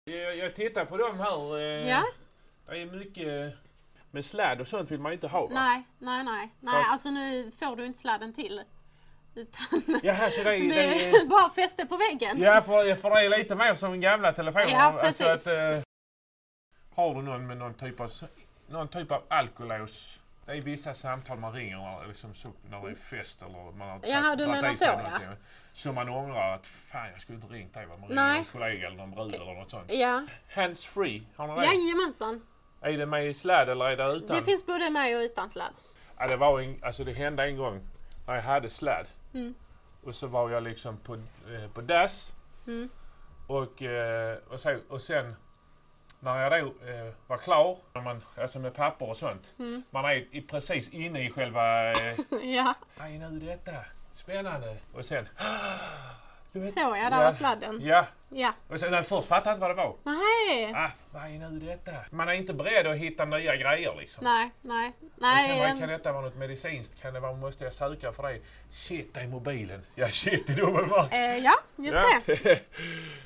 Jag tittar på dem här. Ja. Det är mycket med sladd och sånt vill man inte ha, va? Nej. Alltså nu får du inte sladden till. Utan Jaha, så det är bara fäste på väggen. Ja, för det är lite mer som en gamla telefoner. Ja, precis. Alltså har du någon med någon typ av alkolås? Det är vissa samtal man ringer liksom, när det är fest eller man har Jaha, du menar så, ja. Så man ångrar att fan, jag skulle inte ringt dig. Man ringer en kollega eller någon brud eller något sånt. Ja. Hands free, har ni det? Jajamensan. Är det med i sladd eller är det utan? Det finns både med och utan sladd. Ja, det hände en gång när jag hade sladd. Och så var jag liksom på dass. Och sen när jag då var klar, alltså med papper och sånt. Man är precis inne i själva... Ja. Vad är nu detta? Spännande. Och sen... Där var sladden. Ja. Och sen när först fattade jag inte vad det var. Nej. Vad är nu detta? Man är inte beredd att hitta nya grejer liksom. Nej. Och sen, kan detta vara något medicinskt? Måste jag söka för det? Shit, det är mobilen. Ja, shit i dubbelmark. Ja, just det.